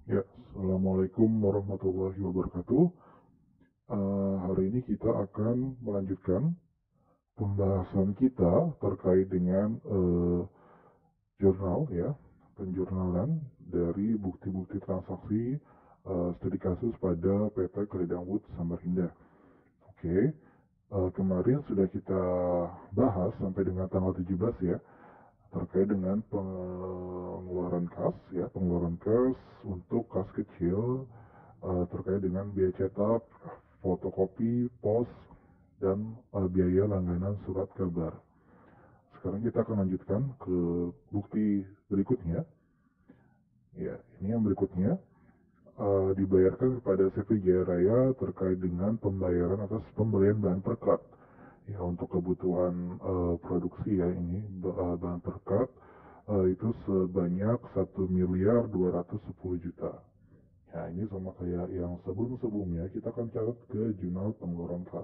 Ya, Assalamualaikum warahmatullahi wabarakatuh. Hari ini kita akan melanjutkan pembahasan kita terkait dengan jurnal ya, penjurnalan dari bukti-bukti transaksi studi kasus pada PT Keledang Woods Samarinda. Oke, kemarin sudah kita bahas sampai dengan tanggal 17 ya, terkait dengan pengeluaran kas ya, pengeluaran kas untuk kas kecil terkait dengan biaya cetak, fotokopi, pos, dan biaya langganan surat kabar. Sekarang kita akan lanjutkan ke bukti berikutnya. Ya, ini yang berikutnya dibayarkan kepada CV Jaya Raya terkait dengan pembayaran atas pembelian bahan perkat. Ya, untuk kebutuhan produksi ya ini bahan perkat itu sebanyak 1.210.000.000. Nah, ini sama kayak yang sebelum-sebelumnya, kita akan catat ke jurnal pengeluaran kas.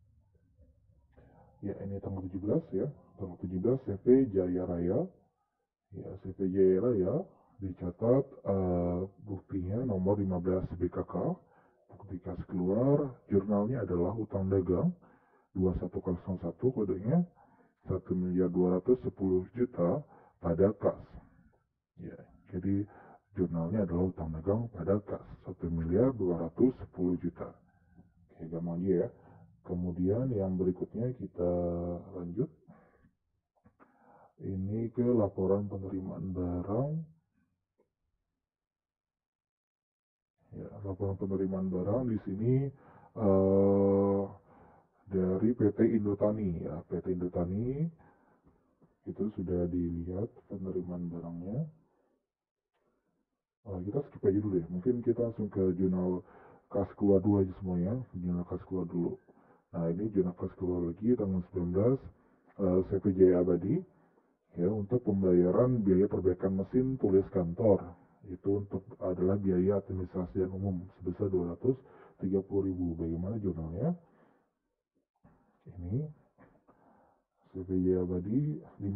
Ya, ini tanggal 17 ya. Tanggal 17 CV Jaya Raya. Ya, CV Jaya Raya dicatat buktinya nomor 15 BKK. Bukti kas keluar, jurnalnya adalah utang dagang 2101, kodenya 1.210.000.000 pada kas. Ya, jadi jurnalnya adalah utang dagang pada kas 1.210.000.000. Oke, gampang aja ya. Kemudian yang berikutnya kita lanjut. Ini ke laporan penerimaan barang. Ya, laporan penerimaan barang di sini eh, dari PT Indotani ya. PT Indotani itu sudah dilihat penerimaan barangnya. Kita skip aja dulu ya. Mungkin kita langsung ke jurnal kas keluar dulu aja semuanya. Jurnal kas keluar dulu. Nah, ini jurnal kas keluar lagi tanggal 19 CPJ Abadi ya, untuk pembayaran biaya perbaikan mesin tulis kantor. Itu untuk adalah biaya administrasi dan umum sebesar 230.000. Bagaimana jurnalnya? Ini CPJ Abadi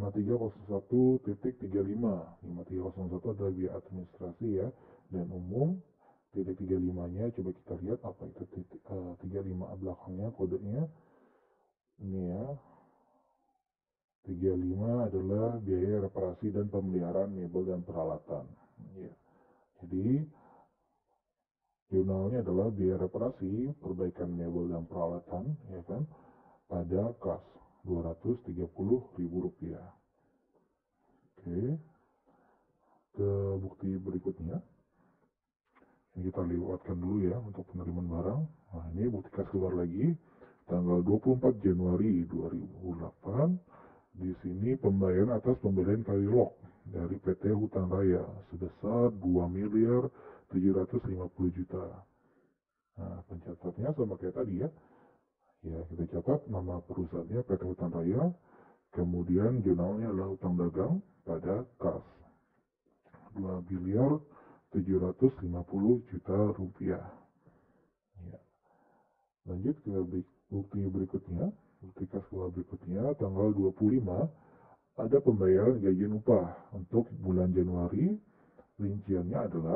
5301.35. 5301 adalah biaya administrasi ya dan umum. Titik 35-nya coba kita lihat apa itu titik 35 belakangnya kodenya. Ini ya, 35 adalah biaya reparasi dan pemeliharaan mebel dan peralatan. Ya. Jadi jurnalnya adalah biaya reparasi, perbaikan mebel dan peralatan, ya kan, pada kas Rp230.000. Oke, ke bukti berikutnya. Ini kita lewatkan dulu ya untuk penerimaan barang. Nah, ini bukti kas keluar lagi tanggal 24 Januari 2008. Di sini pembayaran atas pembelian kali lok dari PT Hutan Raya sebesar 2.750.000.000. Nah, pencatatnya sama kayak tadi ya. Ya, kita catat nama perusahaannya PT Hutan Raya, kemudian jurnalnya adalah utang dagang pada kas 2.750.000.000 rupiah. Ya. Lanjut ke bukti berikutnya, bukti kas keluar berikutnya tanggal 25 ada pembayaran gaji upah untuk bulan Januari. Rinciannya adalah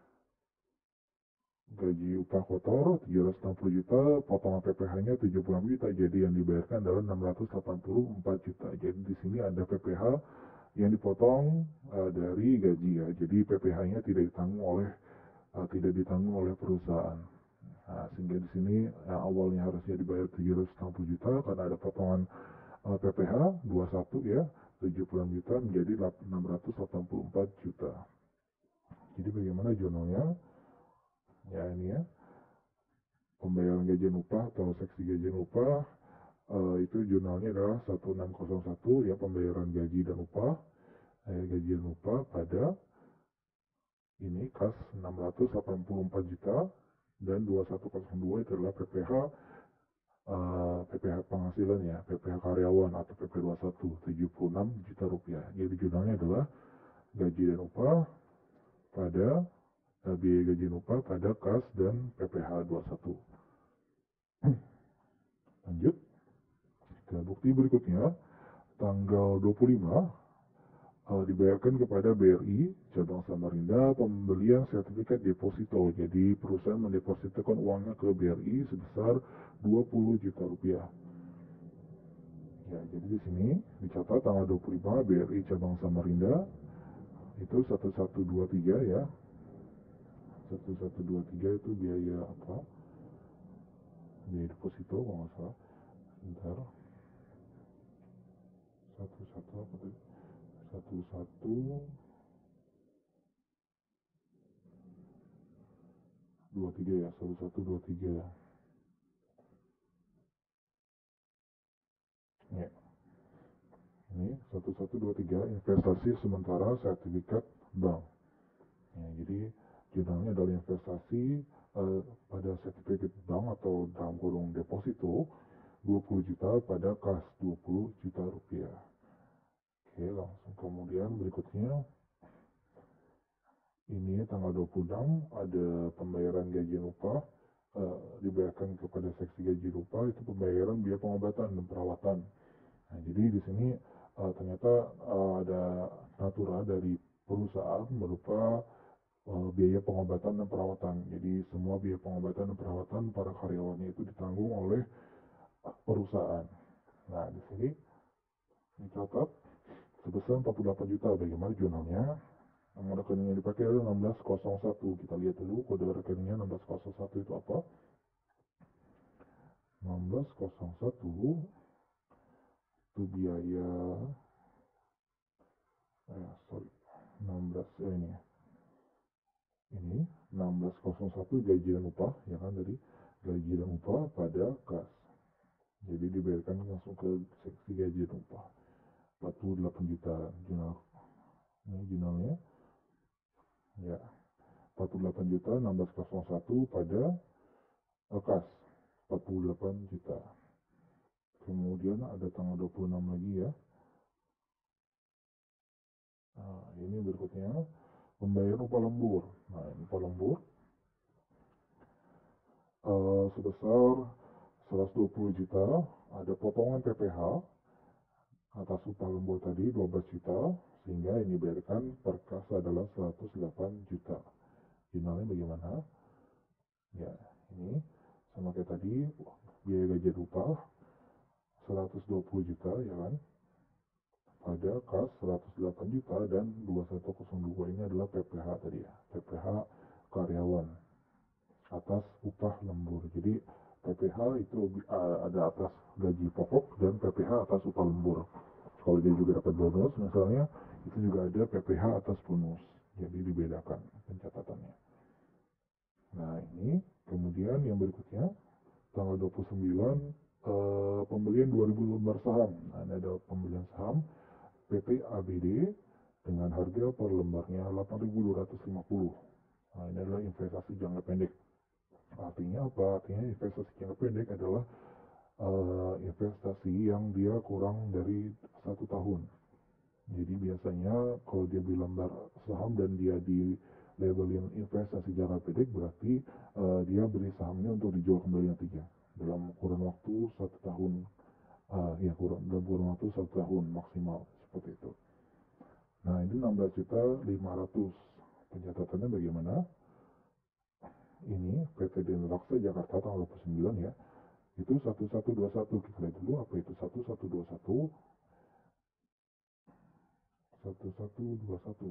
gaji upah kotor 760 juta, potongan PPh-nya 76 juta. Jadi yang dibayarkan adalah 684 juta. Jadi di sini ada PPh yang dipotong dari gaji ya. Jadi PPh-nya tidak ditanggung oleh perusahaan. Nah, sehingga di sini yang awalnya harusnya dibayar 760 juta karena ada potongan PPh 21 ya, 76 juta menjadi 684 juta. Jadi bagaimana jurnalnya? Ya, ini ya, pembayaran gajian upah atau seksi gajian upah itu jurnalnya adalah 1601 ya, pembayaran gaji dan upah, gajian upah pada ini kas 684 juta dan 2102 itu adalah PPh penghasilan ya, PPh karyawan atau PP 21 76 juta rupiah. Jadi jurnalnya adalah gaji dan upah pada biaya gaji dan upah pada kas dan PPh 21. Lanjut ke bukti berikutnya, tanggal 25 dibayarkan kepada BRI Cabang Samarinda pembelian sertifikat deposito. Jadi perusahaan mendepositokan uangnya ke BRI sebesar 20 juta rupiah. Ya, jadi di sini dicatat tanggal 25 BRI Cabang Samarinda itu 1123 ya. 1123 itu biaya apa? Biaya deposito kalau nggak salah. Sebentar. 11 apa tadi? 1123 ya, 1123 ya. Ya. Ini 1123 investasi sementara sertifikat bank. Ya, jadi jurnalnya adalah investasi pada sertifikat bank atau dalam kurung deposito 20 juta pada kas 20 juta rupiah. Oke, langsung kemudian berikutnya ini tanggal 26 ada pembayaran gaji upah dibayarkan kepada seksi gaji upah itu pembayaran biaya pengobatan dan perawatan. Nah, jadi di sini ternyata ada natura dari perusahaan berupa biaya pengobatan dan perawatan. Jadi semua biaya pengobatan dan perawatan para karyawannya itu ditanggung oleh perusahaan. Nah, di sini dicatat sebesar 48 juta. Bagaimana jurnalnya? Nomor rekening yang dipakai adalah 1601. Kita lihat dulu kode rekeningnya 1601 itu apa? 1601 itu biaya 16 ini 1601 gaji dan upah ya kan tadi gaji dan upah pada kas. Jadi dibayarkan langsung ke seksi gaji dan upah 48 juta jurnal. Ini jurnalnya ya 48 juta 1601 pada kas 48 juta. Kemudian ada tanggal 26 lagi ya. Nah, ini berikutnya pembayaran upah lembur. Nah, upah lembur sebesar 120 juta, ada potongan PPh atas upah lembur tadi 12 juta, sehingga yang dibayarkan per kas adalah 108 juta. Jurnalnya bagaimana? Ya, ini sama kayak tadi, biaya gaji upah 120 juta ya kan, pada kas 108 juta dan 2102 ini adalah PPh tadi ya, PPh karyawan atas upah lembur. Jadi PPh itu ada atas gaji pokok dan PPh atas upah lembur. Kalau dia juga dapat bonus misalnya, itu juga ada PPh atas bonus. Jadi dibedakan pencatatannya. Nah ini, kemudian yang berikutnya, tanggal 29, pembelian 2000 lembar saham. Nah ini ada pembelian saham PT ABD dengan harga per lembarnya 8.250. Nah ini adalah investasi jangka pendek. Artinya apa? Artinya investasi jangka pendek adalah investasi yang dia kurang dari 1 tahun. Jadi biasanya kalau dia beli lembar saham dan dia di labelin investasi jangka pendek berarti dia beli sahamnya untuk dijual kembali nantinya dalam kurun waktu 1 tahun. Dalam kurun waktu 1 tahun maksimal seperti itu. Nah ini 16.500. Pencatatannya bagaimana? Ini PT Denraksa Jakarta tanggal 29 ya. Itu 1121. Kita lihat dulu apa itu 1121. 1121.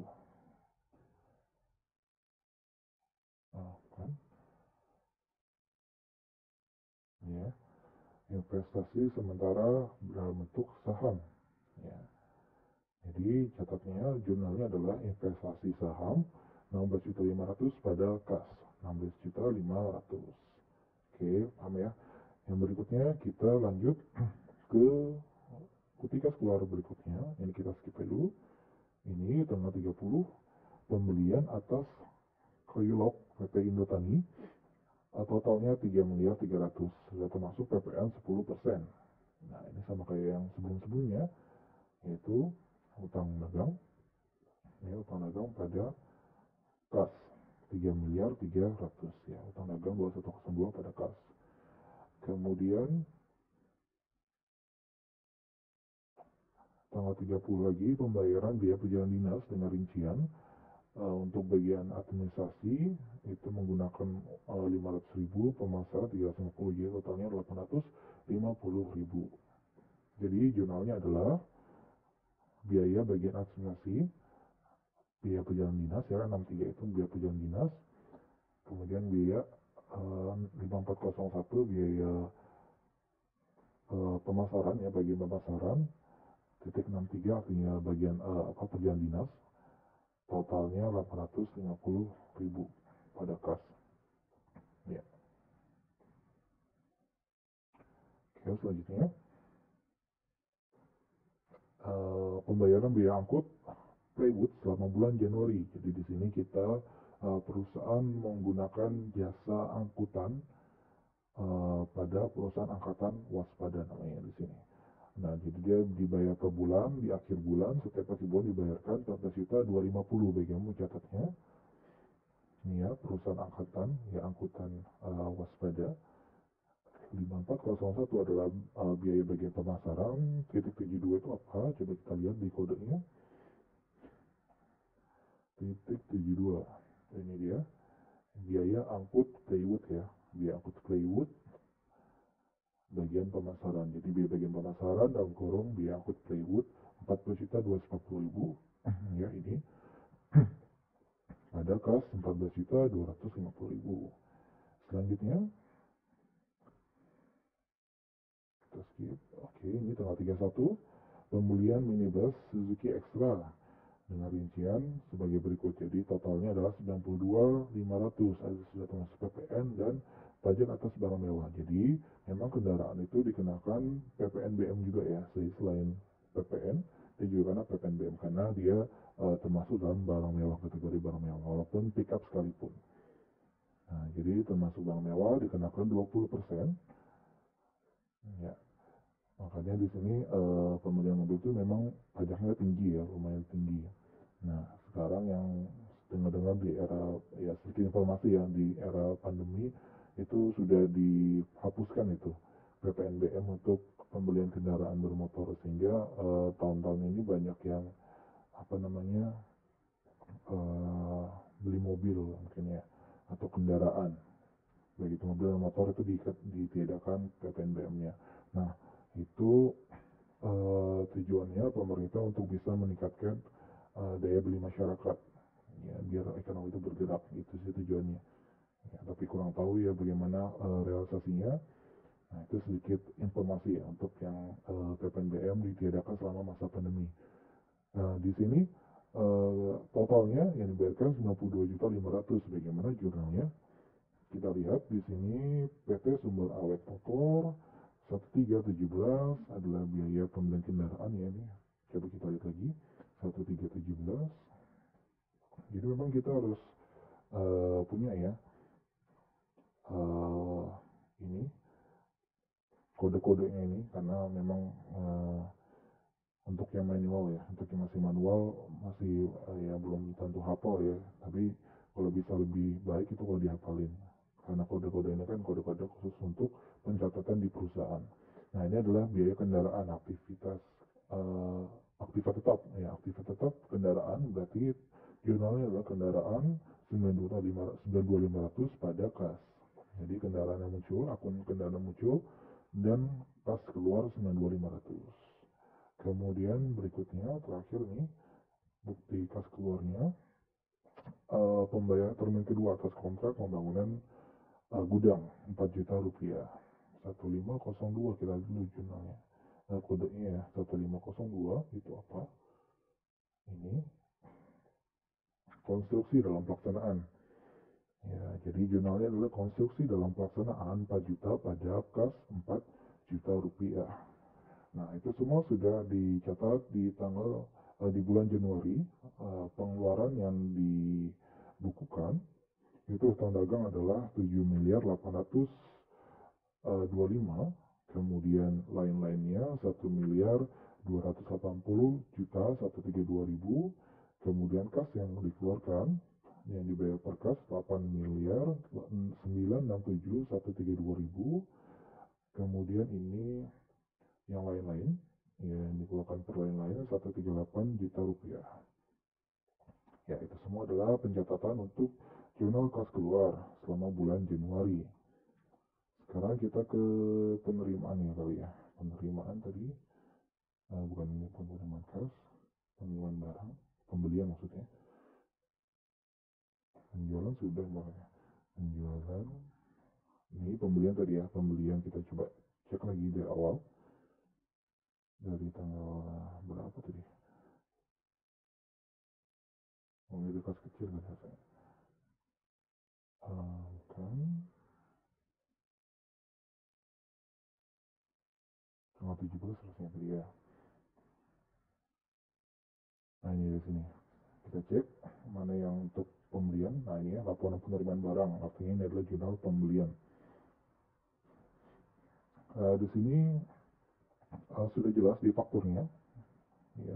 Nah, kan? Ya, investasi sementara dalam bentuk saham. Ya. Jadi catatnya jurnalnya adalah investasi saham 16.500 pada kas 16.500. Oke, paham ya? Yang berikutnya kita lanjut ke ketika keluar berikutnya. Ini kita skip dulu. Ini tanggal 30 pembelian atas Kriolog PT Indotani totalnya 3.300.000.000 sudah termasuk PPN 10%. Nah ini sama kayak yang sebelum-sebelumnya yaitu utang dagang. Ini utang dagang pada kas 3.300.000.000 ya, utang dagang 2102 pada kas. Kemudian tanggal 30 lagi pembayaran biaya perjalanan dinas dengan rincian. Untuk bagian administrasi itu menggunakan 500.000, pemasaran 350, jadi totalnya 850.000. Jadi jurnalnya adalah biaya bagian administrasi, biaya perjalanan dinas ya, 63 itu biaya perjalanan dinas, kemudian biaya 5401 biaya pemasaran ya, bagian pemasaran, titik 63 artinya bagian perjalanan dinas, totalnya 850.000 pada kas. Ya. Oke, selanjutnya pembayaran biaya angkut Playwood selama bulan Januari. Jadi di sini kita perusahaan menggunakan jasa angkutan pada perusahaan angkatan waspada namanya di sini. Nah, jadi dia dibayar per bulan, di akhir bulan, setiap akhir bulan dibayarkan 14.250 bagi yang mencatatnya. Ini ya, perusahaan angkatan, ya angkutan waspada. 5401 adalah biaya bagian pemasaran, titik 72 itu apa? Coba kita lihat di kodenya. Titik 72, ini dia, biaya angkut Playwood ya, biaya angkut Playwood bagian pemasaran. Jadi biaya bagian pemasaran dalam kurung biaya angkut Playwood 14.240.000 ya ini pada kas 14.250.000. Selanjutnya kita skip. Oke, ini tanggal 31 pembelian minibus Suzuki Extra dengan rincian sebagai berikut. Jadi totalnya adalah 92.500, sudah termasuk PPN dan pajak atas barang mewah. Jadi memang kendaraan itu dikenakan PPN BM juga ya, selain PPN dia juga kena PPN BM karena dia termasuk dalam barang mewah, kategori barang mewah walaupun pick up sekalipun. Nah, jadi termasuk barang mewah dikenakan 20%. Ya, makanya di sini pembelian mobil itu memang pajaknya tinggi ya, lumayan tinggi. Nah, sekarang yang dengar-dengar di era, ya sedikit informasi ya, di era pandemi itu sudah dihapuskan itu PPNBM untuk pembelian kendaraan bermotor, sehingga tahun-tahun ini banyak yang apa namanya beli mobil mungkin ya, atau kendaraan baik itu mobil dan motor itu ditiadakan PPNBM-nya. Nah, itu tujuannya pemerintah untuk bisa meningkatkan daya beli masyarakat ya, biar ekonomi itu bergerak, itu sih tujuannya ya, tapi kurang tahu ya bagaimana realisasinya. Nah, itu sedikit informasi ya untuk yang PPNBM ditiadakan selama masa pandemi. Di sini totalnya yang dibayarkan 92.500. Bagaimana jurnalnya? Kita lihat di sini PT Sumber Awet Motor 1317 adalah biaya pembelian kendaraan ya ini. Coba kita lihat lagi 1317. Jadi memang kita harus punya ya ini kode-kodenya ini, karena memang untuk yang manual ya, untuk yang masih manual masih ya belum tentu hafal ya, tapi kalau bisa lebih baik itu kalau dihafalin, karena kode-kode ini kan kode-kode khusus untuk pencatatan di perusahaan. Nah, ini adalah biaya kendaraan aktivitas tetap ya, aktivitas tetap kendaraan, berarti jurnalnya adalah kendaraan 92.500 pada kas. Jadi kendaraan yang muncul, akun kendaraan yang muncul dan kas keluar 92.500. Kemudian berikutnya terakhir nih, bukti kas keluarnya, pembayaran termin kedua atas kontrak pembangunan gudang 4 juta rupiah. 1502 kita dulu jurnalnya. Kodenya ya 1502 itu apa? Ini konstruksi dalam pelaksanaan. Ya, jadi jurnalnya adalah konstruksi dalam pelaksanaan 4 juta pada kas 4 juta rupiah. Nah, itu semua sudah dicatat di tanggal di bulan Januari. Pengeluaran yang dibukukan itu utang dagang adalah 7.825, kemudian lain-lainnya 1.280.132.000, kemudian kas yang dikeluarkan yang dibayar per kas 8.967.132.000, kemudian ini yang lain-lain ya, yang dikeluarkan per lain-lain 138 juta rupiah. Ya, itu semua adalah pencatatan untuk jurnal kas keluar selama bulan Januari. Sekarang kita ke penerimaan ya kali ya. Penerimaan tadi, bukan ini penerimaan kas, penerimaan barang, pembelian maksudnya. Penjualan sudah makanya. Penjualan, ini pembelian tadi ya, pembelian kita coba cek lagi dari awal. Dari tanggal berapa tadi? Oh, itu kas kecil kan saya. Bukan. Tanggal 17 harusnya tadi ya. Nah, ini di sini. Kita cek mana yang untuk pembelian. Nah, ini ya, laporan penerimaan barang. Artinya ini adalah jurnal pembelian. Di sini sudah jelas di fakturnya, ya,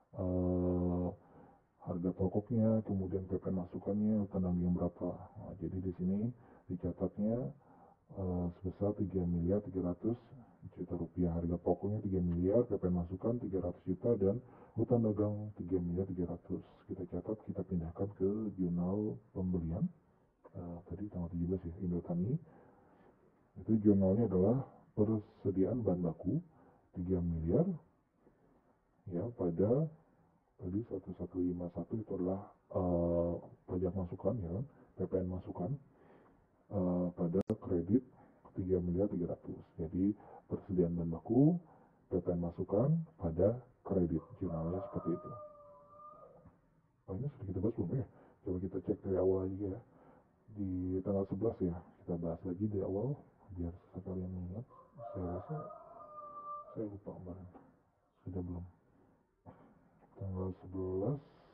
harga pokoknya, kemudian PPN masukannya, utang yang berapa. Nah, jadi di sini dicatatnya sebesar 3.300.000.000 rupiah. Harga pokoknya 3 miliar, PPN masukan 300 juta, dan hutang dagang 3.300.000. Kita catat, kita pindahkan ke jurnal pembelian. Tadi tanggal 17 ya, Indotani. Itu jurnalnya adalah persediaan bahan baku 3 miliar ya, pada tadi 1151 itu adalah pajak masukan ya kan, PPN masukan, pada kredit 3.300.000. Jadi persediaan bahan baku, PPN masukan pada kredit, jurnalnya seperti itu. Oh, ini sudah kita bahas belum ya? Coba kita cek dari awal aja ya. Di tanggal 11 ya, kita bahas lagi dari awal biar sekalian mengingat. Saya rasa saya lupa kemarin, sudah belum? Tanggal 11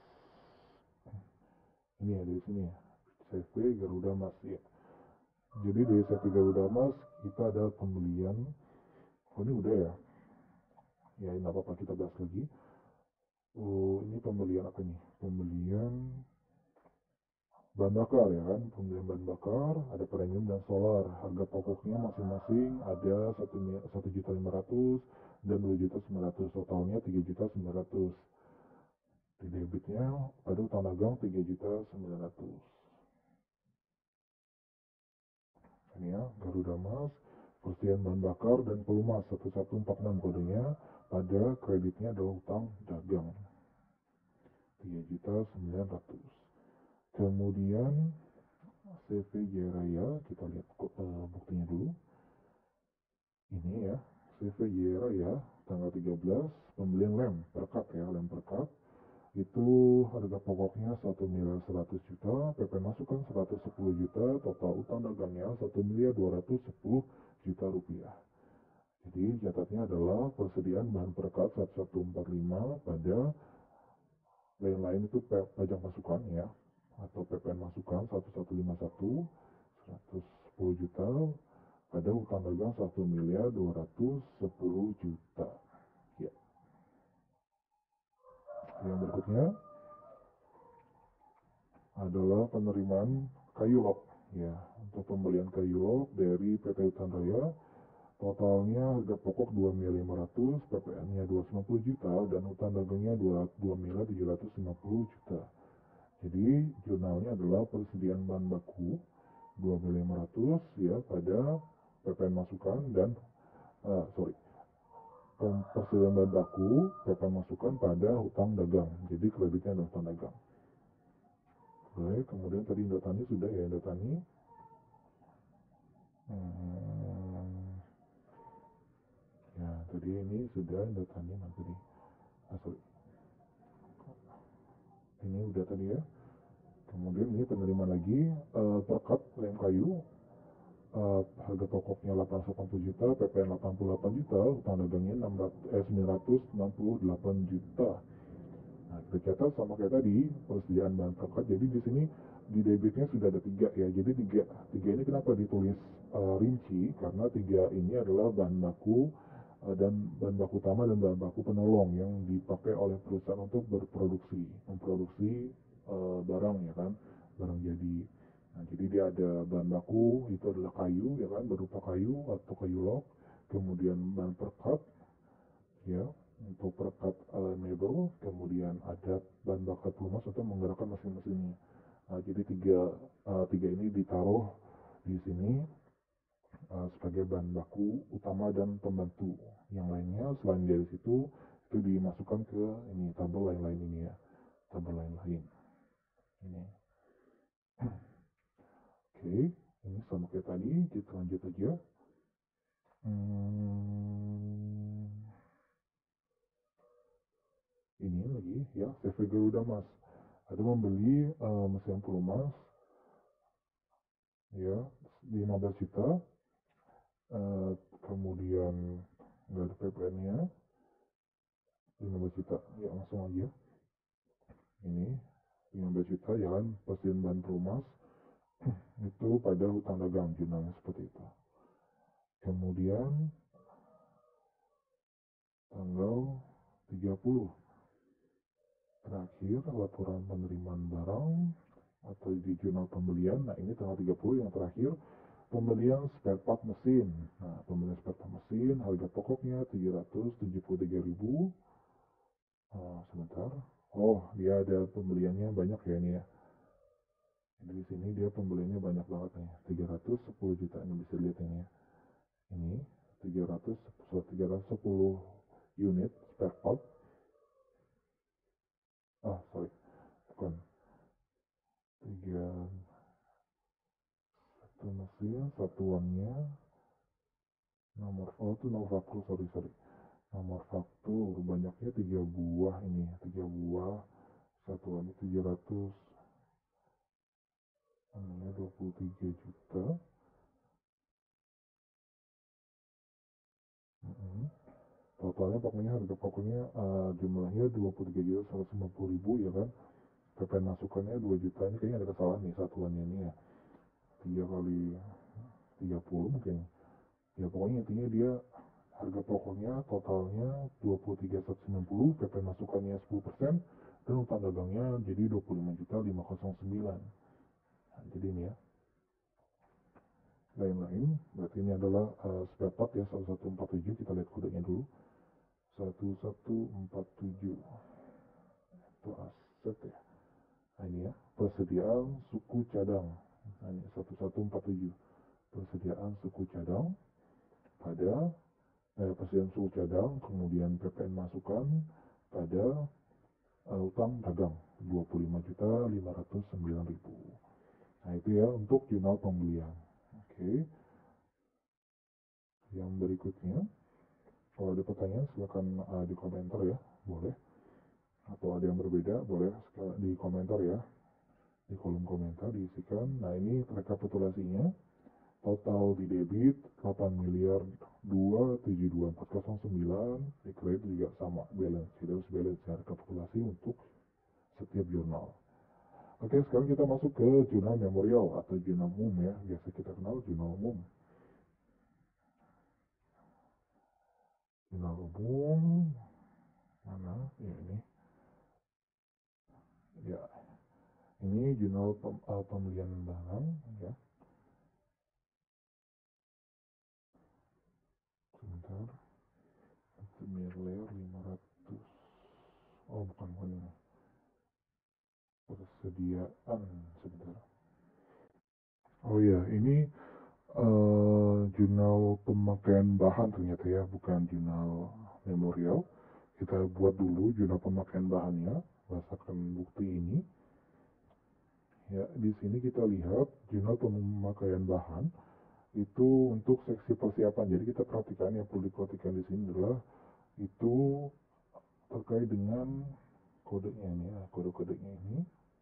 ini ya, dari sini ya, CV Garuda Mas ya. Jadi dari CV Garuda Mas kita ada pembelian. Oh, ini udah ya, ya ini apa-apa, kita bahas lagi. Oh, ini pembelian apa nih? Pembelian bahan bakar ya kan, pembelian bahan bakar, ada premium dan solar. Harga pokoknya masing-masing ada 1.500.000 dan 2.900.000, totalnya 3.900.000. Di debitnya pada utang dagang 3.900.000. Ini ya, Garuda Mas, persediaan bahan bakar dan pelumas 1146 kodenya, pada kreditnya adalah utang dagang 3.900.000. Kemudian CV Jaya Raya, kita lihat buktinya dulu. Ini ya, CV Jaya Raya tanggal 13, pembelian lem perkat ya, lem perkat. Itu harga pokoknya 1.100.000.000, PP masukan 110 juta, total utang dagangnya 1.210.000.000 rupiah. Jadi catatnya adalah persediaan bahan perekat 1145 pada lain-lain itu pajak masukan ya, atau PPN masukan 1151 110 juta, pada utang dagang 1.210.000.000 ya. Yang berikutnya adalah penerimaan kayu lok ya. Untuk pembelian kayu lok dari PT Hutan Raya, totalnya harga pokok 2.500.000, PPN-nya 290 juta, dan hutang dagangnya 2.750 juta. Jadi jurnalnya adalah persediaan bahan baku 2.500.000 ya, pada PPN masukan dan persediaan bahan baku, PPN masukan pada hutang dagang. Jadi kreditnya adalah hutang dagang. Baik, kemudian tadi Indotani sudah ya, Indotani. Ya, tadi ini sudah Indotani mana tadi? Sorry. Ini udah tadi ya. Kemudian ini penerimaan lagi, perkat lem kayu, harga pokoknya 880 juta, PPN 88 juta, hutang dagangnya 968 juta. Nah, kita catat sama kayak tadi, persediaan bahan perkat. Jadi di sini di debitnya sudah ada 3 ya. Jadi tiga ini kenapa ditulis rinci? Karena 3 ini adalah bahan baku, dan bahan baku utama dan bahan baku penolong yang dipakai oleh perusahaan untuk memproduksi barang ya kan, barang jadi. Nah, jadi dia ada bahan baku itu adalah kayu ya kan, berupa kayu atau kayu log, kemudian bahan perkat ya, untuk perekat mebel, kemudian ada bahan bakar pelumas untuk menggerakkan mesin-mesinnya. Jadi tiga ini ditaruh di sini sebagai bahan baku utama dan pembantu. Yang lainnya selain dari situ itu dimasukkan ke ini tabel lain-lain ini ya, tabel lain-lain ini. Oke, ini sama kayak tadi, kita lanjut aja. Ini lagi ya, CV Garuda Mas. Ada membeli mesin pelumas ya 15 juta, kemudian nggak ada PPN-nya 15 juta. Ya langsung aja. Ini 15 juta ya kan, mesin bahan pelumas itu pada hutang dagang, jurnalnya seperti itu. Kemudian tanggal 30 terakhir laporan penerimaan barang atau di jurnal pembelian. Nah ini tanggal 30 yang terakhir pembelian spare part mesin. Nah pembelian spare part mesin harga pokoknya 773.000. Sebentar. Oh dia ada pembeliannya banyak ya ini ya. Di sini dia pembeliannya banyak banget nih, 310 juta ini bisa lihat ini ya. Ini 310 unit spare part. Sorry, bukan. 3 satu mesin satuannya nomor itu nomor faktur, sorry. Nomor faktur banyaknya 3 buah ini, 3 buah satuannya 700, ini 23 juta. Totalnya pokoknya harga pokoknya jumlahnya 23.150.000 ya kan. PPN masukannya 2 juta. Ini kayaknya ada kesalahan nih satuannya ini ya. 3 kali 30 mungkin. Ya pokoknya intinya dia harga pokoknya totalnya 23.190, PPN masukannya 10%, dan utang dagangnya jadi 25.509. Nah, jadi ini ya. Lain-lain, berarti ini adalah spare part ya 1147, kita lihat kodenya dulu. 1147 itu aset ya. Nah ini ya, persediaan suku cadang. Nah ini 1147, persediaan suku cadang pada persediaan suku cadang, kemudian PPN masukan pada utang dagang 25.509.000. Nah itu ya untuk jurnal pembelian. Oke, yang berikutnya kalau ada pertanyaan silakan di komentar ya, boleh. Atau ada yang berbeda boleh di komentar ya, di kolom komentar diisikan. Nah ini rekapitulasinya, total di debit 8 miliar 272.409, di kredit juga sama balance, harus balance ya, rekapitulasi untuk setiap jurnal. Oke, sekarang kita masuk ke jurnal memorial atau jurnal umum ya, biasa kita kenal jurnal umum. Jurnal umum mana ya, ini jurnal pembelian barang ya. Sebentar, 1 miliar 500, bukan ini, persediaan, sebentar. Oh iya, ini jurnal pemakaian bahan ternyata ya, bukan jurnal memorial. Kita buat dulu jurnal pemakaian bahannya berdasarkan bukti ini. Ya, di sini kita lihat jurnal pemakaian bahan itu untuk seksi persiapan. Jadi kita perhatikan, yang perlu diperhatikan di sini adalah itu terkait dengan kodenya ini ya, kode-kodenya ini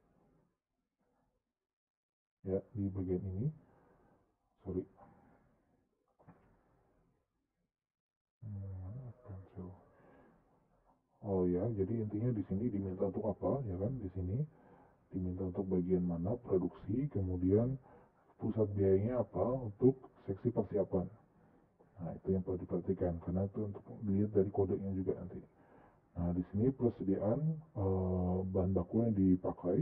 ya, di bagian ini. Sorry. Pensil. Oh ya, jadi intinya di sini diminta untuk apa ya kan? Di sini diminta untuk bagian mana produksi, kemudian pusat biayanya apa untuk seksi persiapan. Nah, itu yang perlu diperhatikan karena itu untuk dilihat dari kodenya juga nanti. Nah, di sini persediaan bahan baku yang dipakai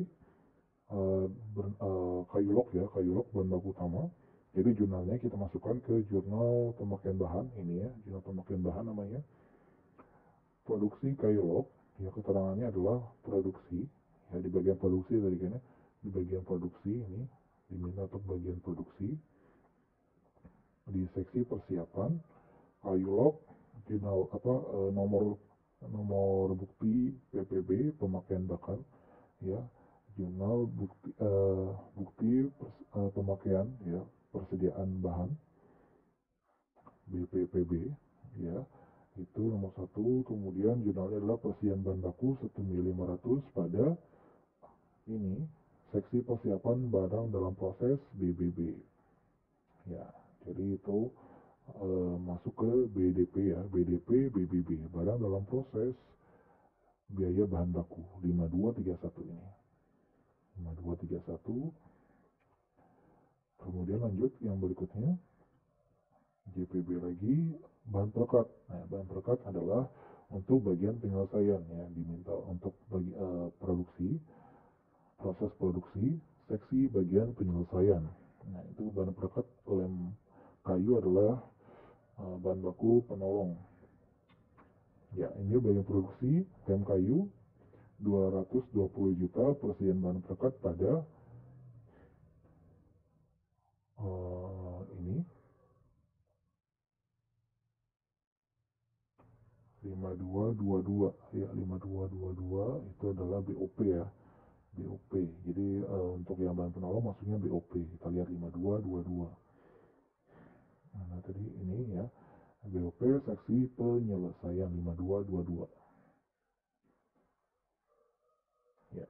kayu lok ya, kayu lok bahan baku utama. Jadi jurnalnya kita masukkan ke jurnal pemakaian bahan ini ya, jurnal pemakaian bahan namanya. produksi kayu log, ya keterangannya adalah produksi, ya di bagian produksi tadi kan ya, di bagian produksi ini diminta untuk bagian produksi di seksi persiapan kayu log jurnal nomor nomor bukti PPB pemakaian bakar, ya jurnal bukti pemakaian, ya persediaan bahan BPPB, ya itu nomor satu. Kemudian jurnalnya adalah persediaan bahan baku 1.500 pada ini seksi persiapan barang dalam proses BBB, ya jadi itu masuk ke BDP, ya BDP BBB barang dalam proses biaya bahan baku 5231 ini 5231. Kemudian lanjut yang berikutnya JPB lagi bahan perekat. Nah, bahan perekat adalah untuk bagian penyelesaian, ya diminta untuk produksi, proses produksi, seksi bagian penyelesaian. Nah, itu bahan perekat lem kayu adalah bahan baku penolong. Ya, ini bagian produksi lem kayu 220 juta persediaan bahan perekat pada ini 5222, ya 5222 itu adalah BOP, ya BOP. Jadi untuk yang bahan penolong maksudnya BOP. Kita lihat 5222. Nah, tadi ini ya BOP seksi penyelesaian 5222. Ya.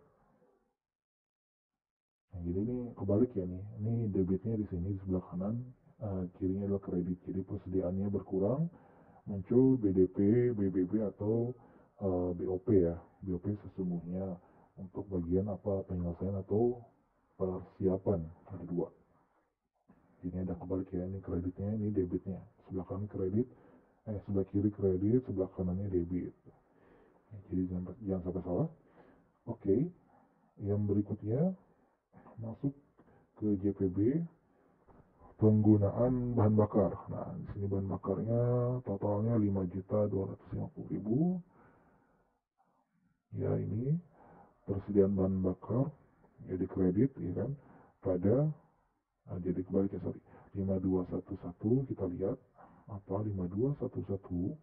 Nah, jadi ini kebalik ya nih. Ini debitnya di sini di sebelah kanan, kirinya adalah kredit. Jadi persediaannya berkurang, muncul BDP, BBB atau BOP, ya. BOP sesungguhnya untuk bagian apa penyelesaian atau persiapan, ada dua. Ini ada kebalik ya, ini kreditnya, ini debitnya. Sebelah kanan kredit, sebelah kiri kredit, sebelah kanannya debit. Jadi jangan sampai salah. Oke, yang berikutnya masuk ke JPB penggunaan bahan bakar. Nah, di sini bahan bakarnya totalnya 5.250.000. Ya, ini persediaan bahan bakar ya di kredit, ya kan, pada jadi kebalik ya, sorry. 5211 kita lihat apa 5211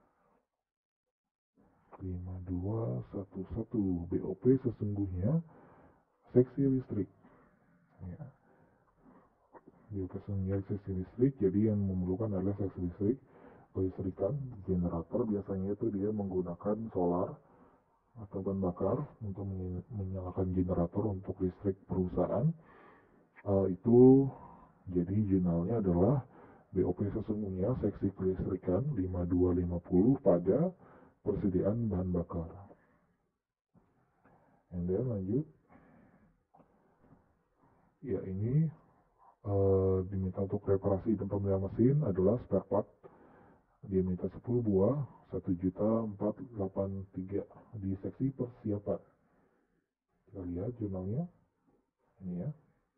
5211 BOP sesungguhnya seksi listrik, ya. BOP sesungguhnya seksi listrik, jadi yang memerlukan adalah seksi listrik kelistrikan generator. Biasanya itu dia menggunakan solar atau bahan bakar untuk menyalakan generator untuk listrik perusahaan. Itu jadi jurnalnya adalah BOP sesungguhnya seksi kelistrikan 5250 pada persediaan bahan bakar. And then lanjut, ya ini diminta untuk reparasi dan pemeliharaan mesin adalah spare part. Dia minta 10 buah 1.483 di seksi persiapan. Kita lihat jurnalnya ini ya.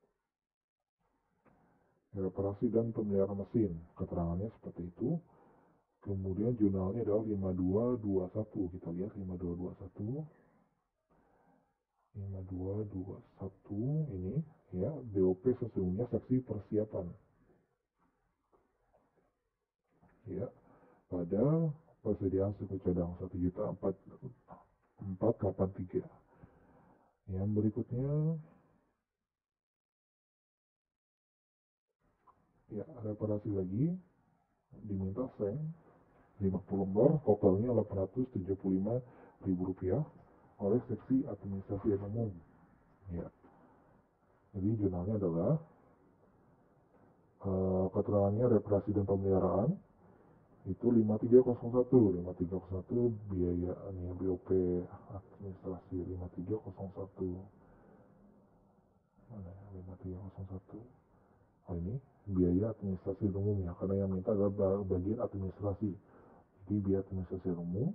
Reparasi dan pemeliharaan mesin, keterangannya seperti itu. Kemudian jurnalnya adalah 5221. Kita lihat 5221. 5221 ini ya BOP sesungguhnya seksi persiapan, ya pada persediaan suku cadang 1.483. Yang berikutnya ya reparasi lagi diminta seng 50 lembar, totalnya Rp875.000 oleh seksi administrasi umum, ya. Jadi jurnalnya adalah keterangannya reparasi dan pemeliharaan itu 5301 biaya nih BOP administrasi 5301 mana ya 5301. Ini biaya administrasi umum, ya karena yang minta adalah bagian administrasi, jadi biaya administrasi umum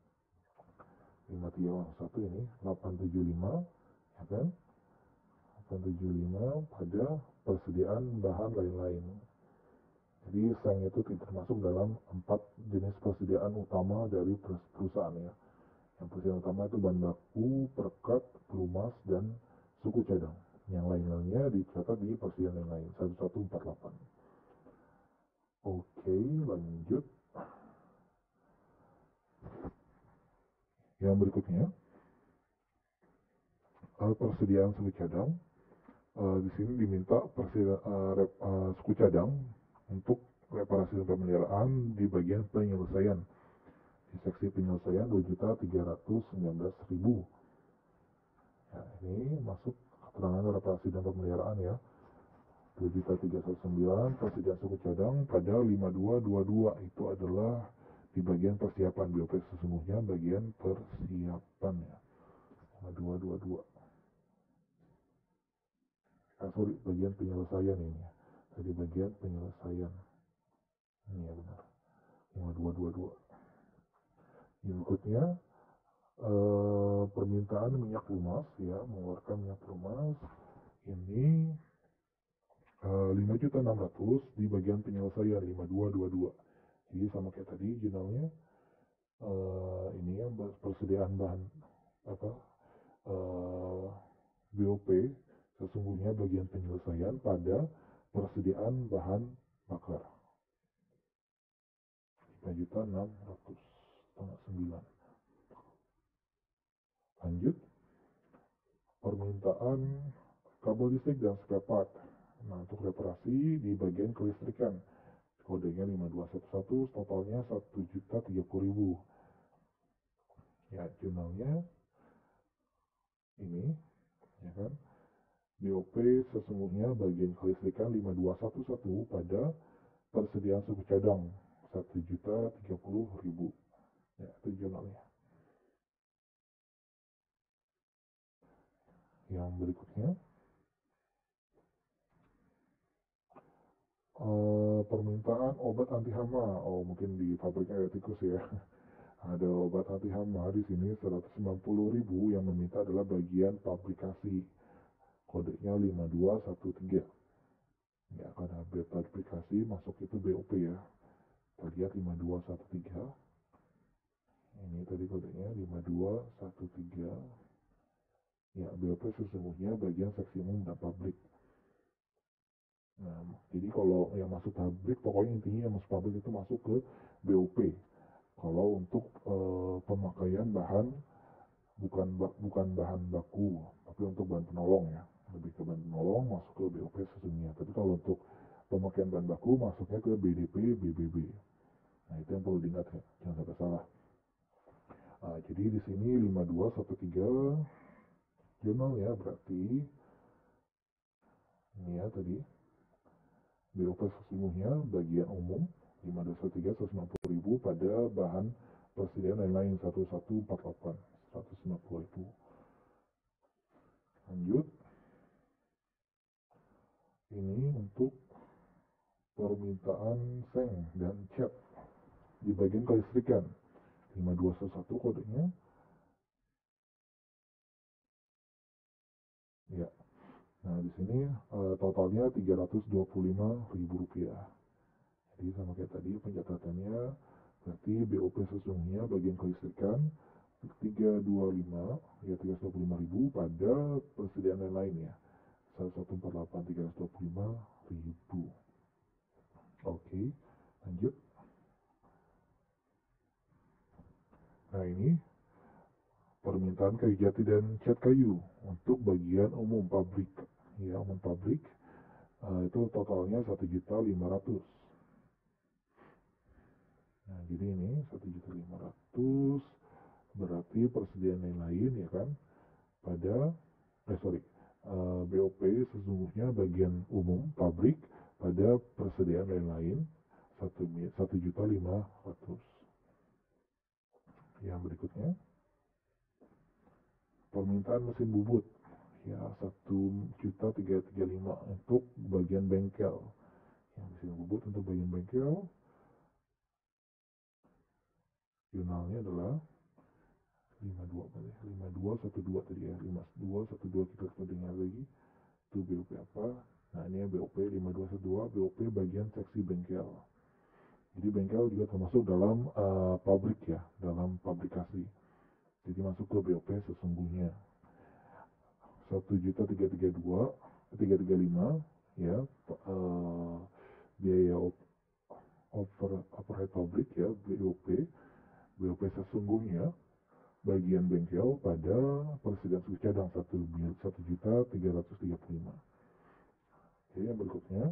5301 ini 875, ya kan, 875 pada persediaan bahan lain-lain. Jadi seng itu tidak termasuk dalam 4 jenis persediaan utama dari perusahaan ya. Yang persediaan utama itu bahan baku, perekat, pelumas, dan suku cadang. Yang lain-lainnya dicatat di persediaan yang lain 1148. Oke, lanjut. Yang berikutnya, persediaan suku cadang. Di sini diminta suku cadang untuk reparasi dan pemeliharaan di bagian penyelesaian. Di seksi penyelesaian 2.319.000. Ya, ini masuk keterangan reparasi dan pemeliharaan ya. 2.319 persediaan suku cadang pada 5222 itu adalah di bagian persiapan BOP sesungguhnya bagian persiapan ya. 5222. Sorry, bagian penyelesaian ini ya. Tadi bagian penyelesaian. Ini ya benar. 5222. Yang berikutnya permintaan minyak lumas ya, mengeluarkan minyak lumas ini 5.600.000 di bagian penyelesaian 5222. Jadi sama kayak tadi jurnalnya ini ya persediaan bahan apa BOP sesungguhnya bagian penyelesaian pada persediaan bahan bakar 5.600.000 tanggal 9. Lanjut, permintaan kabel listrik dan spare part. Nah, untuk reparasi di bagian kelistrikan kodenya 5211, totalnya 1.030.000. Ya, jurnalnya ini ya kan. BOP sesungguhnya bagian kelistrikan 5211 pada persediaan suku cadang 1.030.000. Ya, itu jurnalnya. Yang berikutnya permintaan obat anti hama. Oh, mungkin di pabriknya ada tikus ya. Ada obat anti hama di sini 190.000 yang meminta adalah bagian pabrikasi. Kodenya 5213. Ya, karena pabrikasi masuk itu BOP ya. Kita lihat 5213. Ini tadi kodenya 5213. Ya, BOP sesungguhnya bagian seksi umum dan pabrik. Nah, jadi kalau yang masuk pabrik, pokoknya intinya yang masuk pabrik itu masuk ke BOP. Kalau untuk pemakaian bahan bukan bahan baku, tapi untuk bahan penolong ya, lebih ke bahan penolong masuk ke BOP sesungguhnya. Tapi kalau untuk pemakaian bahan baku masuknya ke BDP, BBB. Nah itu yang perlu diingat ya, jangan sampai salah. Nah, jadi di sini 5213 jurnal ya, berarti ini ya tadi BOP sesungguhnya bagian umum 5213 190.000 pada bahan persediaan lain-lain 1148 150.000. Lanjut, ini untuk permintaan seng dan cat di bagian kelistrikan 5211 kodenya ya. Nah di sini totalnya 325.000 rupiah. Jadi sama kayak tadi pencatatannya, berarti BOP sesungguhnya bagian kelistrikan 325 ya 325.000 pada persediaan lain ya 1148 325.000. Oke, lanjut. Nah ini permintaan kayu jati dan cat kayu untuk bagian umum pabrik ya, umum pabrik itu totalnya 1.500.000. Nah jadi ini 1.500.000 berarti persediaan lain-lain ya kan pada BOP sesungguhnya bagian umum pabrik pada persediaan lain-lain 1.500.000. Yang berikutnya permintaan mesin bubut ya 1.335 untuk bagian bengkel. Yang mesin bubut untuk bagian bengkel jurnalnya adalah 5212 tadi ya, 5212 kita dengar lagi itu BOP apa. Nah ini BOP 5212, BOP bagian seksi bengkel. Jadi bengkel juga termasuk dalam pabrik ya, dalam pabrikasi. Jadi masuk ke BOP sesungguhnya 1.332.335 ya, biaya overhead pabrik ya, BOP. BOP sesungguhnya bagian bengkel pada persediaan suku cadang 1.335. Oke, yang berikutnya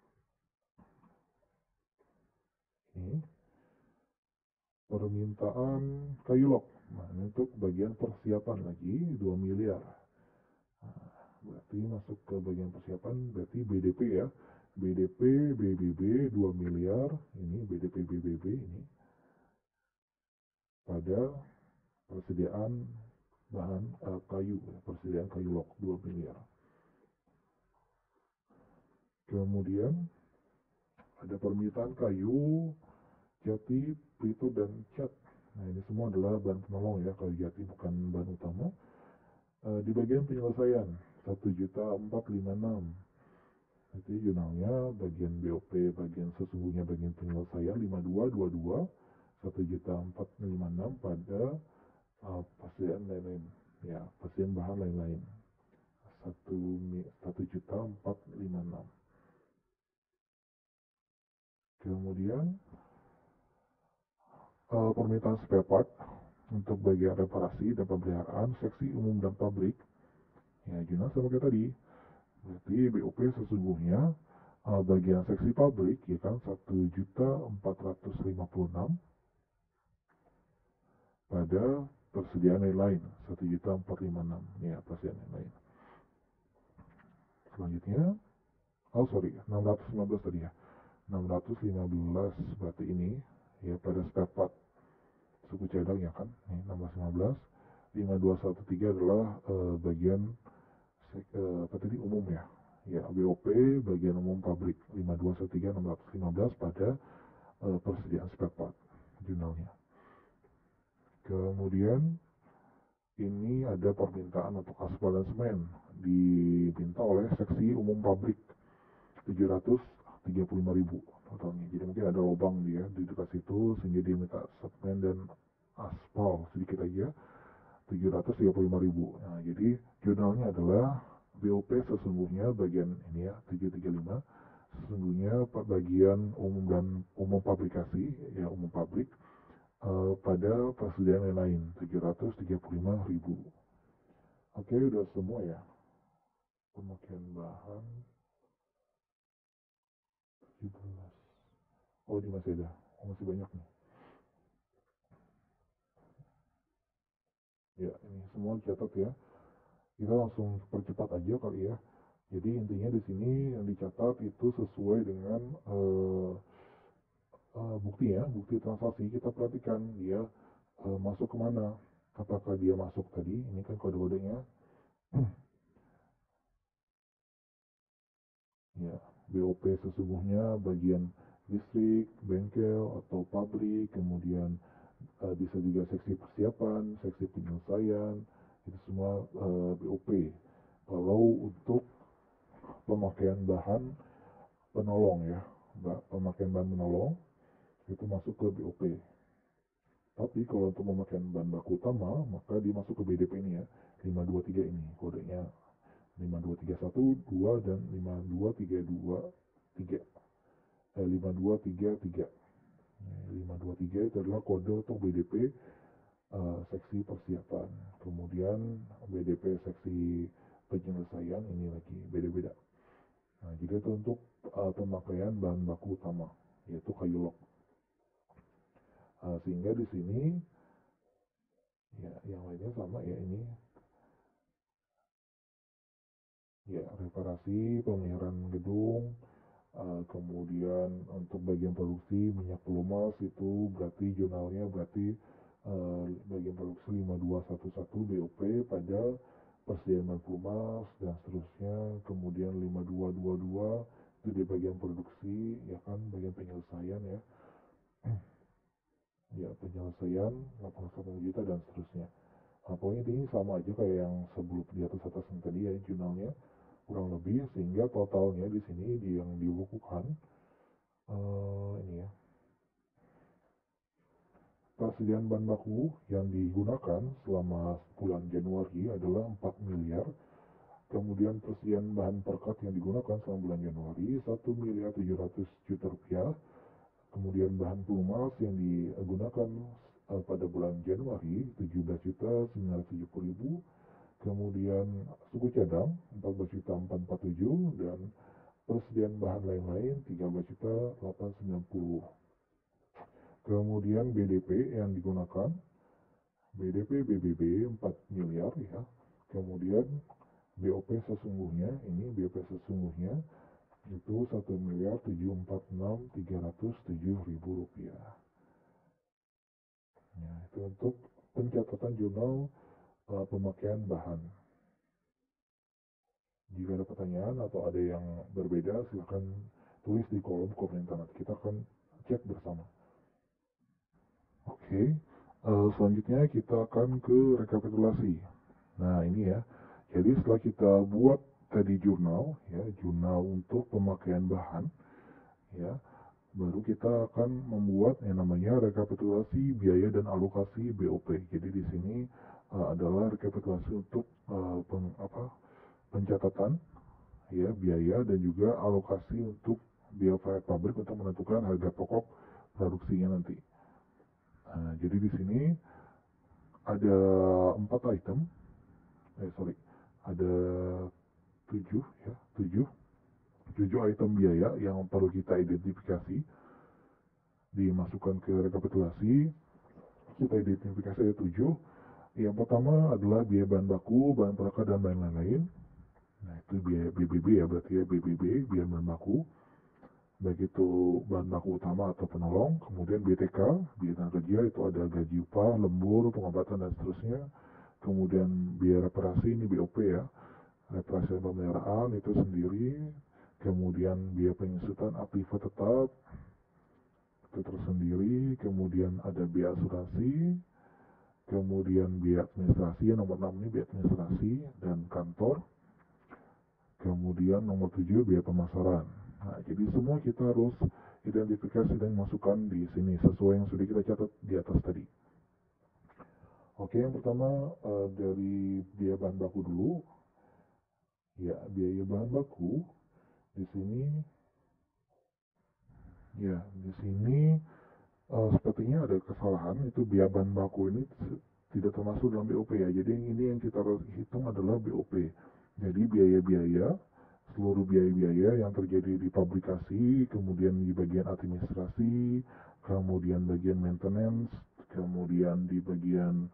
ini permintaan kayu lok. Nah, ini untuk bagian persiapan lagi 2 miliar. Nah, berarti masuk ke bagian persiapan, berarti BDP ya. BDP, BBB 2 miliar, ini BDP, BBB ini pada persediaan bahan kayu, persediaan kayu lok 2 miliar. Kemudian ada permintaan kayu jati, pelito, dan cat. Nah ini semua adalah bahan penolong ya, kayu jati bukan bahan utama. Di bagian penyelesaian 1.456. Jadi jurnalnya bagian BOP, bagian sesungguhnya bagian penyelesaian 5222 1.456 pada persediaan lain-lain ya, persediaan bahan lain-lain 1.456. Kemudian permintaan spare part untuk bagian reparasi dan pemeliharaan seksi umum dan pabrik ya, jurnal sama kayak tadi. Berarti BOP sesungguhnya bagian seksi pabrik ya kan 1.456 pada persediaan lain-lain 1.456 ya, persediaan lain. Selanjutnya 615 tadi ya, 615 berarti ini ya pada spare part suku cadang ya kan, nih 1615. 5213 adalah bagian apa tadi, umum ya, ya BOP bagian umum pabrik 5213 615 pada persediaan spare part jurnalnya. Kemudian ini ada permintaan untuk aspal dan semen diminta oleh seksi umum pabrik 735.000 totalnya. Jadi mungkin ada lubang dia di dekat situ sehingga dia minta semen dan aspal sedikit aja 735.000. Nah, jadi jurnalnya adalah BOP sesungguhnya bagian ini ya 735, sesungguhnya bagian umum dan umum pabrikasi ya, umum pabrik pada persediaan lain 735.000. Oke, udah semua ya. Pemakaian bahan 17. Oh, ini masih ada. Oh, masih banyak nih. Ya, ini semua dicatat ya. Kita langsung percepat aja kali ya. Jadi intinya di sini yang dicatat itu sesuai dengan bukti ya, bukti transaksi. Kita perhatikan dia masuk kemana. Apakah dia masuk tadi? Ini kan kode-kodenya. Ya, BOP sesungguhnya bagian listrik, bengkel atau pabrik, kemudian bisa juga seksi persiapan, seksi penyelesaian, itu semua BOP. Kalau untuk pemakaian bahan penolong ya, pemakaian bahan penolong itu masuk ke BOP. Tapi kalau untuk pemakaian bahan baku utama, maka dia masuk ke BDP ini ya, 523 ini kodenya, 5231 2 dan 52323 5233. 523 itu adalah kode untuk BDP seksi persiapan. Kemudian BDP seksi penyelesaian ini lagi beda-beda. Nah, jadi itu untuk pemakaian bahan baku utama, yaitu kayu lok. Sehingga di sini ya yang lainnya sama ya, ini ya reparasi, pemeliharaan gedung, kemudian untuk bagian produksi minyak pelumas itu berarti jurnalnya berarti bagian produksi 5211 BOP pada persediaan bahan pelumas dan seterusnya. Kemudian 5222 itu di bagian produksi ya kan, bagian penyelesaian ya. Ya penyelesaian 81 juta dan seterusnya. Nah, pokoknya ini sama aja kayak yang sebelum di atas yang tadi ya jurnalnya. kurang lebih, sehingga totalnya di sini yang dibukukan ini ya, persediaan bahan baku yang digunakan selama bulan Januari adalah 4 miliar. Kemudian persediaan bahan perekat yang digunakan selama bulan Januari 1.700.000.000 rupiah. Kemudian bahan pelumas yang digunakan pada bulan Januari 17.970.000. Kemudian suku cadang 14.447.000 dan persediaan bahan lain-lain 13.890.000. Kemudian BDP yang digunakan BDP BBB 4 miliar ya. Kemudian BOP sesungguhnya, ini BOP sesungguhnya itu 1.746.307.000 rupiah. Ya, itu untuk pencatatan jurnal pemakaian bahan. Jika ada pertanyaan atau ada yang berbeda, silahkan tulis di kolom komentar. Nanti kita akan cek bersama. Oke, selanjutnya kita akan ke rekapitulasi. Nah ini ya, jadi setelah kita buat tadi jurnal, ya jurnal untuk pemakaian bahan, ya baru kita akan membuat yang namanya rekapitulasi biaya dan alokasi BOP. Jadi di sini adalah rekapitulasi untuk pencatatan ya biaya dan juga alokasi untuk biaya pabrik untuk menentukan harga pokok produksinya nanti. Nah, jadi di sini ada 4 item, ada 7 ya, 7 item biaya yang perlu kita identifikasi, dimasukkan ke rekapitulasi. Kita identifikasi ada 7. Yang pertama adalah biaya bahan baku, bahan perekat dan lain-lain. Nah itu biaya BBB ya, berarti ya BBB, biaya bahan baku, baik itu bahan baku utama atau penolong. Kemudian BTK, biaya tenaga kerja, itu ada gaji upah, lembur, pengobatan dan seterusnya. Kemudian biaya reparasi, ini BOP ya, reparasi dan pemeliharaan itu sendiri. Kemudian biaya penyusutan aktiva tetap itu tersendiri. Kemudian ada biaya asuransi, kemudian biaya administrasi, nomor 6 ini biaya administrasi dan kantor. Kemudian nomor 7 biaya pemasaran. Nah, jadi semua kita harus identifikasi dan masukkan di sini sesuai yang sudah kita catat di atas tadi. Oke, yang pertama dari biaya bahan baku dulu. Ya, biaya bahan baku di sini ya, di sini sepertinya ada kesalahan, itu biaya bahan baku ini tidak termasuk dalam BOP ya. Jadi ini yang kita hitung adalah BOP. Jadi biaya-biaya, seluruh biaya-biaya yang terjadi di pabrikasi, kemudian di bagian administrasi, kemudian bagian maintenance, kemudian di bagian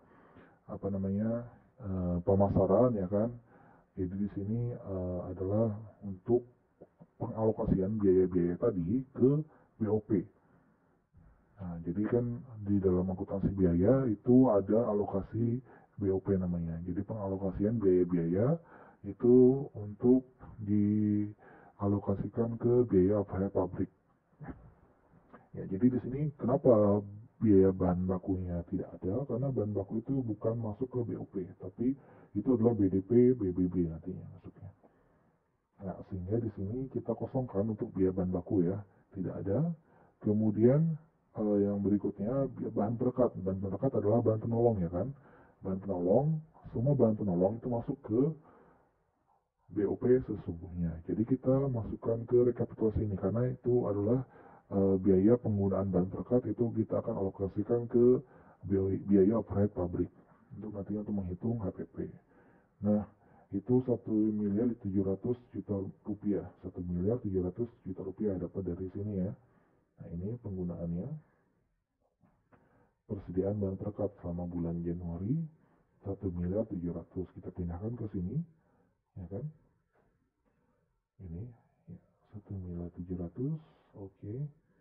pemasaran ya kan. Jadi di sini adalah untuk pengalokasian biaya-biaya tadi ke BOP. Nah, jadi kan di dalam akuntansi biaya itu ada alokasi BOP namanya. Jadi pengalokasian biaya-biaya itu untuk dialokasikan ke biaya pabrik. Ya, jadi di sini kenapa biaya bahan bakunya tidak ada? Karena bahan baku itu bukan masuk ke BOP, tapi itu adalah BDP, BBB nantinya masuknya. Nah, sehingga di sini kita kosongkan untuk biaya bahan baku ya, tidak ada. Kemudian yang berikutnya bahan perekat. Bahan perekat adalah bahan penolong ya kan. Bahan penolong, semua bahan penolong itu masuk ke BOP sesungguhnya. Jadi kita masukkan ke rekapitulasi ini karena itu adalah biaya penggunaan bahan perekat, itu kita akan alokasikan ke biaya overhead pabrik untuk nantinya untuk menghitung HPP. Nah, itu 1.700.000.000 rupiah. 1.700.000.000 rupiah dapat dari sini ya. Nah, ini penggunaannya. Persediaan bahan perekat selama bulan Januari 1.700.000.000. Kita pindahkan ke sini, ya kan? Ini ya, 1.700.000.000. Oke.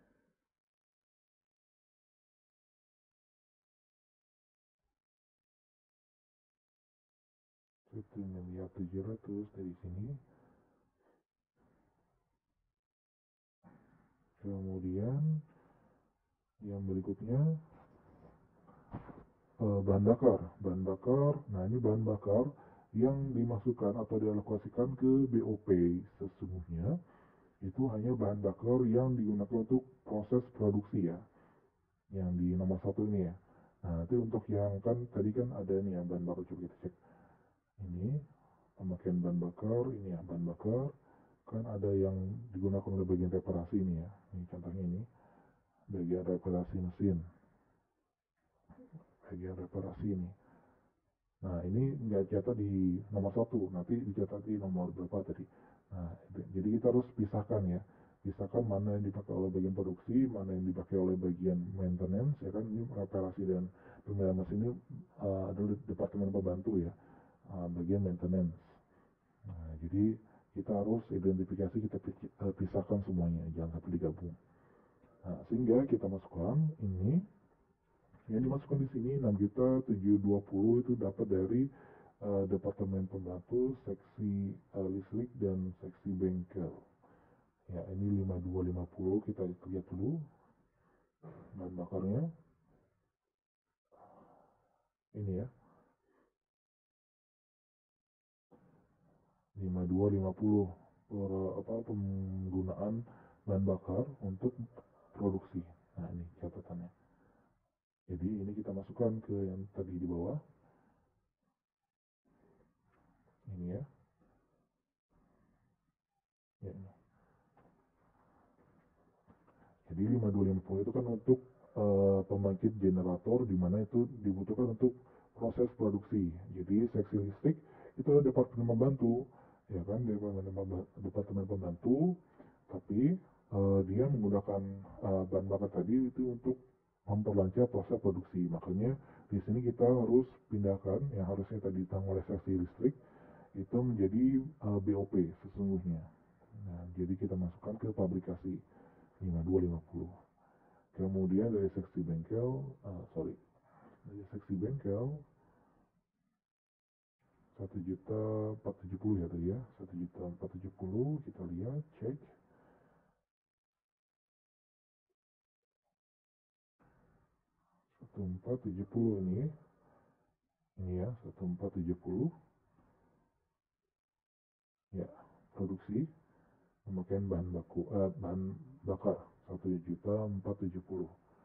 $1.700.000 dari sini. Kemudian yang berikutnya bahan bakar. Nah ini bahan bakar yang dimasukkan atau dialokasikan ke BOP sesungguhnya itu hanya bahan bakar yang digunakan untuk proses produksi ya, yang di nomor 1 ini ya. Nah, nanti untuk yang kan tadi kan ada nih ya bahan bakar, coba kita cek. Ini pemakaian bahan bakar, ini ya bahan bakar. Kan ada yang digunakan oleh bagian reparasi ini ya. Ini contohnya ini, bagian reparasi mesin. Bagian reparasi ini. Nah, ini nggak catat di nomor 1, nanti dicatat di nomor berapa tadi. Nah, jadi kita harus pisahkan ya. Pisahkan mana yang dipakai oleh bagian produksi, mana yang dipakai oleh bagian maintenance, ya kan. Ini reparasi dan pemeliharaan mesin ini adalah departemen pembantu ya, bagian maintenance. Nah, jadi kita harus identifikasi, kita pisahkan semuanya, jangan sampai digabung. Nah, sehingga kita masukkan ini, yang dimasukkan di sini 6.720 itu dapat dari departemen pembantu, seksi listrik dan seksi bengkel. Ya, ini 5250, kita lihat dulu bahan bakarnya. Ini ya, 5250 penggunaan bahan bakar untuk produksi. Nah, ini catatannya. Jadi ini kita masukkan ke yang tadi di bawah. Ini ya. Ya, ini. Jadi 5250 itu kan untuk pembangkit generator, di mana itu dibutuhkan untuk proses produksi. Jadi seksi listrik itu adalah departemen pembantu, ya kan, departemen pembantu, tapi dia menggunakan bahan bakar tadi itu untuk memperlancar proses produksi. Makanya di sini kita harus pindahkan yang harusnya tadi ditanggung oleh seksi listrik itu menjadi BOP sesungguhnya. Nah, jadi kita masukkan ke pabrikasi 5250. Kemudian dari seksi bengkel, dari seksi bengkel 1.470 ya tadi ya, 1.470 kita lihat, cek. 1.470 ini ya, 1.470 ya, produksi pemakaian bahan bakar 1.470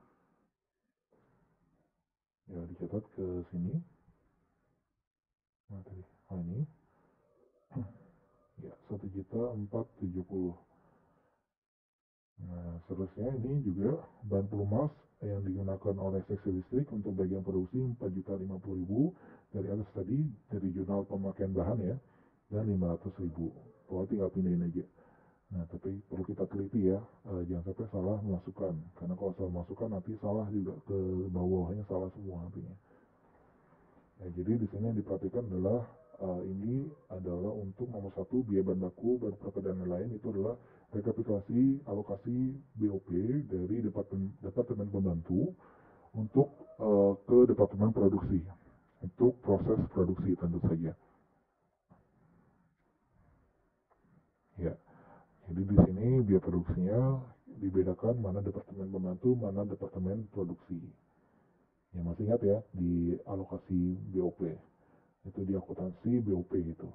ya, dicatat ke sini. Nah, tadi ini ya, 1.470. Nah, seterusnya ini juga bahan pelumas yang digunakan oleh seksi listrik untuk bagian produksi 4.050.000 dari atas tadi, dari jurnal pemakaian bahan ya, dan 500.000. Pokoknya tinggal pindahin aja. Nah, tapi perlu kita teliti ya, jangan sampai salah memasukkan, karena kalau salah masukkan nanti salah juga ke bawahnya, salah semua nantinya. Ya, jadi di sini yang diperhatikan adalah ini adalah untuk nomor 1 biaya bahan baku, bahan pokok dan lain-lain, itu adalah rekapitulasi alokasi BOP dari departemen pembantu untuk ke departemen produksi untuk proses produksi tentu saja. Ya, jadi di sini biaya produksinya dibedakan mana departemen pembantu, mana departemen produksi. Ya, masih ingat ya di alokasi BOP itu di akuntansi BOP itu.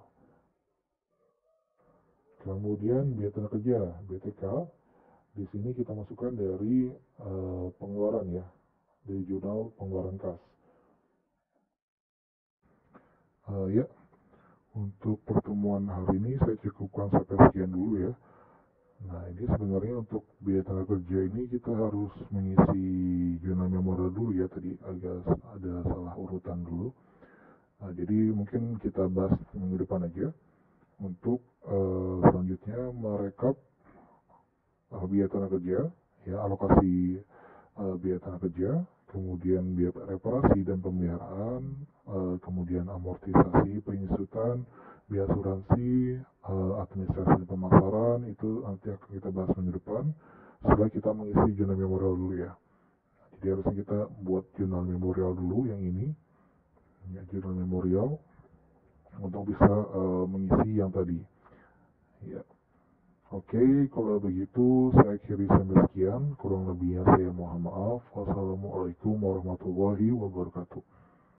Kemudian biaya tenaga kerja BTK, di sini kita masukkan dari pengeluaran ya, dari jurnal pengeluaran kas. Ya, untuk pertemuan hari ini saya cukupkan sampai sekian dulu ya. Nah, ini sebenarnya untuk biaya tenaga kerja ini kita harus mengisi jurnal memorial dulu ya, tadi agak ada salah urutan dulu. Nah, jadi mungkin kita bahas minggu depan aja. Untuk selanjutnya merekap biaya tenaga kerja, ya, alokasi biaya tenaga kerja, kemudian biaya reparasi dan pemeliharaan, kemudian amortisasi, penyusutan, biaya asuransi, administrasi pemasaran, itu nanti akan kita bahas minggu depan setelah kita mengisi jurnal memorial dulu ya. Jadi harusnya kita buat jurnal memorial dulu yang ini, ya, jurnal memorial untuk bisa mengisi yang tadi. Ya. Oke, kalau begitu saya akhiri sampai sekian. Kurang lebihnya saya mohon maaf. Wassalamualaikum warahmatullahi wabarakatuh.